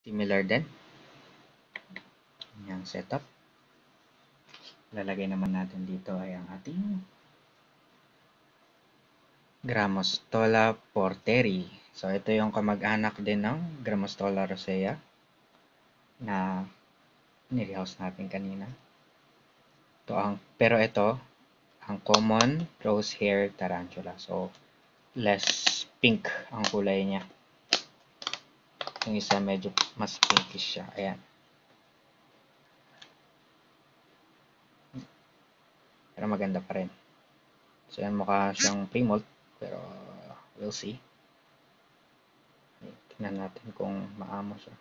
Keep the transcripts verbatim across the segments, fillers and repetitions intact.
Similar din yung setup. Lalagay naman natin dito ay ang ating Grammostola porteri. So ito yung kamag-anak din ng Grammostola rosea na nilihouse natin kanina. Ito ang, pero ito ang common rose hair tarantula. So less pink ang kulay niya. Yung isa medyo mas pinkish siya. Ayan. Pero maganda pa rin. So yan, mukha siyang pre-molt. Pero we'll see. Tingnan natin kung maamo siya.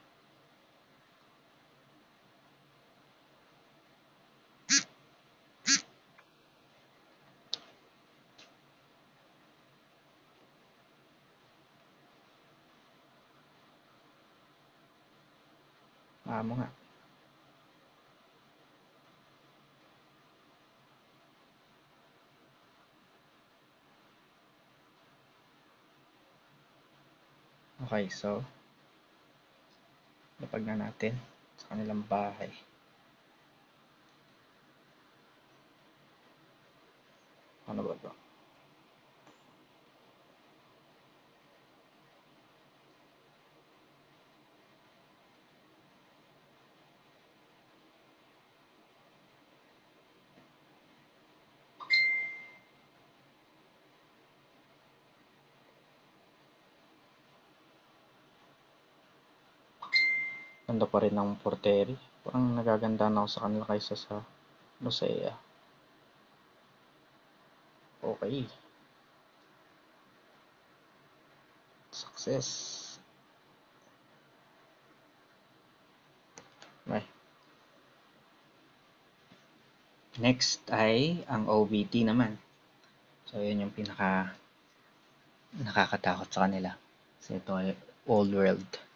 Maamo nga. Okay, so lapag na natin sa kanilang bahay. Ano ba ito? Ganda pa rin ng porteri. Parang nagaganda na ako sa kanila kaysa sa rosea. Okay. Success. Okay. Next ay ang O B T naman. So yun yung pinaka nakakatakot sa kanila. So ito ay Old World.